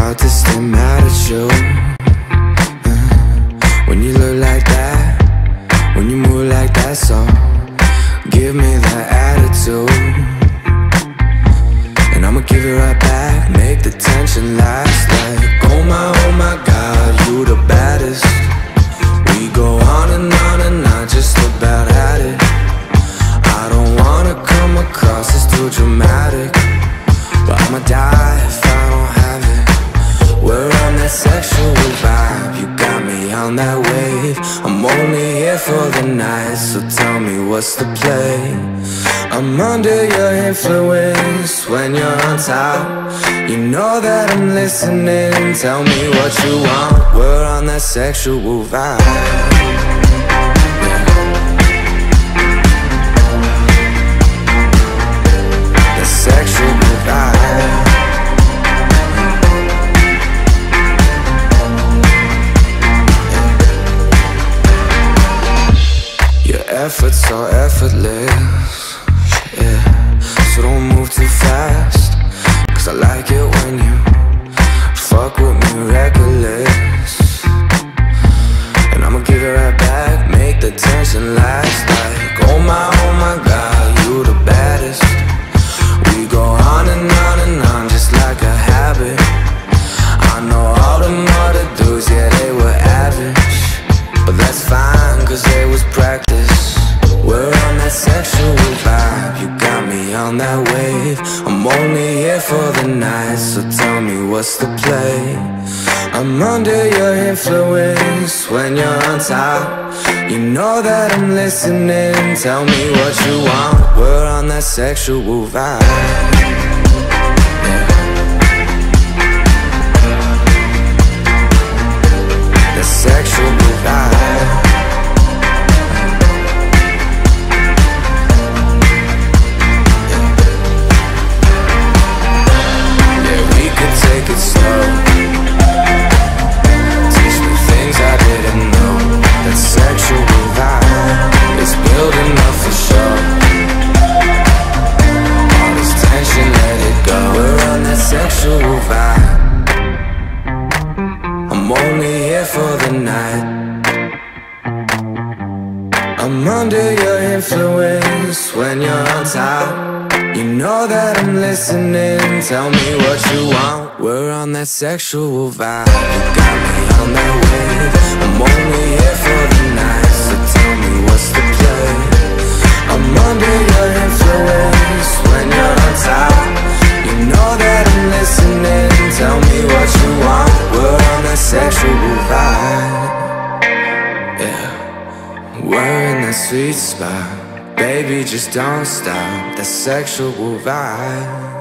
hard to stay mad at you. When you look like that, when you move like that, so give me that attitude, and I'ma give it right back. Make the tension last like, oh my God, you the baddest. We go on and I just about had it. I don't wanna come across as too dramatic, but I'ma die if I don't have it. We're on that sexual vibe, you got me on that wave. I'm only here for the night, so tell me what's the play. I'm under your influence when you're on top. You know that I'm listening, tell me what you want. We're on that sexual vibe. Sexual vibe. Your efforts so effortless, yeah. So don't move too fast, cause I like it when you fuck with me reckless. And I'ma give it right back, make the tension last like, oh my God, you the baddest. We go on and on, just like a habit. I know all them other dudes, yeah, they were average, but that's fine, cause they was practice. We're on that sexual vibe, you got me on that wave. I'm only here for the night, so tell me what's the play. I'm under your influence when you're on top. You know that I'm listening, tell me what you want. We're on that sexual vibe, yeah. The sexual vibe. Yeah, we could take it slow. Teach me things I didn't know. That sexual vibe is building up for sure. All this tension, let it go. We're on that sexual vibe. I'm only here for the night. I'm under your influence when you're on top. You know that I'm listening, tell me what you want. We're on that sexual vibe, you got me on that wave. I'm only here for the night, so tell me what's the play. I'm under your influence when you're on top. You know that I'm listening, tell me what you want. We're on that sexual vibe, yeah. We're in that sweet spot, baby, just don't stop. That sexual vibe.